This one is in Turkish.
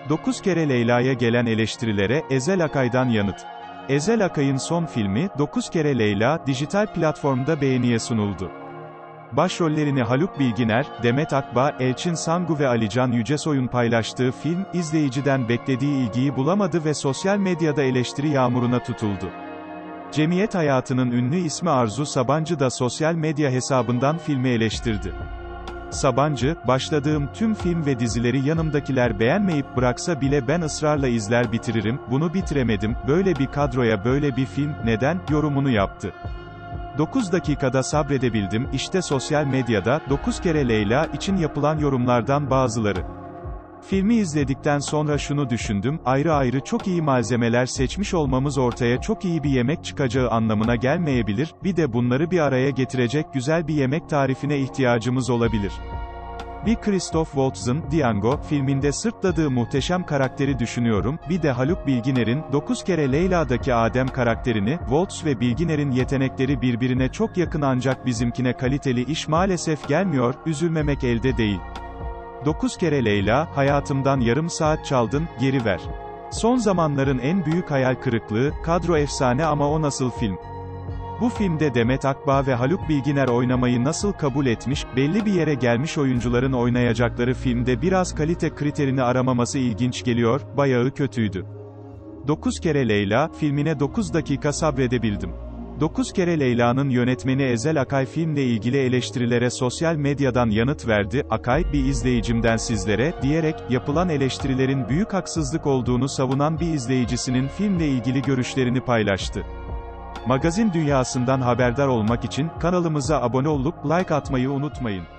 9 kere Leyla'ya gelen eleştirilere, Ezel Akay'dan yanıt. Ezel Akay'ın son filmi, 9 kere Leyla, dijital platformda beğeniye sunuldu. Başrollerini Haluk Bilginer, Demet Akbağ, Elçin Sangu ve Alican Yücesoy'un paylaştığı film, izleyiciden beklediği ilgiyi bulamadı ve sosyal medyada eleştiri yağmuruna tutuldu. Cemiyet hayatının ünlü ismi Arzu Sabancı da sosyal medya hesabından filmi eleştirdi. Sabancı, başladığım tüm film ve dizileri yanımdakiler beğenmeyip bıraksa bile ben ısrarla izler bitiririm, bunu bitiremedim, böyle bir kadroya böyle bir film, neden, yorumunu yaptı. 9 dakikada sabredebildim, işte sosyal medyada, 9 kere Leyla için yapılan yorumlardan bazıları. Filmi izledikten sonra şunu düşündüm, ayrı ayrı çok iyi malzemeler seçmiş olmamız ortaya çok iyi bir yemek çıkacağı anlamına gelmeyebilir, bir de bunları bir araya getirecek güzel bir yemek tarifine ihtiyacımız olabilir. Bir Christoph Waltz'ın, Django, filminde sırtladığı muhteşem karakteri düşünüyorum, bir de Haluk Bilginer'in, 9 kere Leyla'daki Adem karakterini, Waltz ve Bilginer'in yetenekleri birbirine çok yakın ancak bizimkine kaliteli iş maalesef gelmiyor, üzülmemek elde değil. 9 kere Leyla, hayatımdan yarım saat çaldın, geri ver. Son zamanların en büyük hayal kırıklığı, kadro efsane ama o nasıl film? Bu filmde Demet Akbağ ve Haluk Bilginer oynamayı nasıl kabul etmiş, belli bir yere gelmiş oyuncuların oynayacakları filmde biraz kalite kriterini aramaması ilginç geliyor, bayağı kötüydü. 9 kere Leyla, filmine 9 dakika sabredebildim. 9 kere Leyla'nın yönetmeni Ezel Akay filmle ilgili eleştirilere sosyal medyadan yanıt verdi. Akay, bir izleyicimden sizlere, diyerek, yapılan eleştirilerin büyük haksızlık olduğunu savunan bir izleyicisinin filmle ilgili görüşlerini paylaştı. Magazin dünyasından haberdar olmak için, kanalımıza abone olup, like atmayı unutmayın.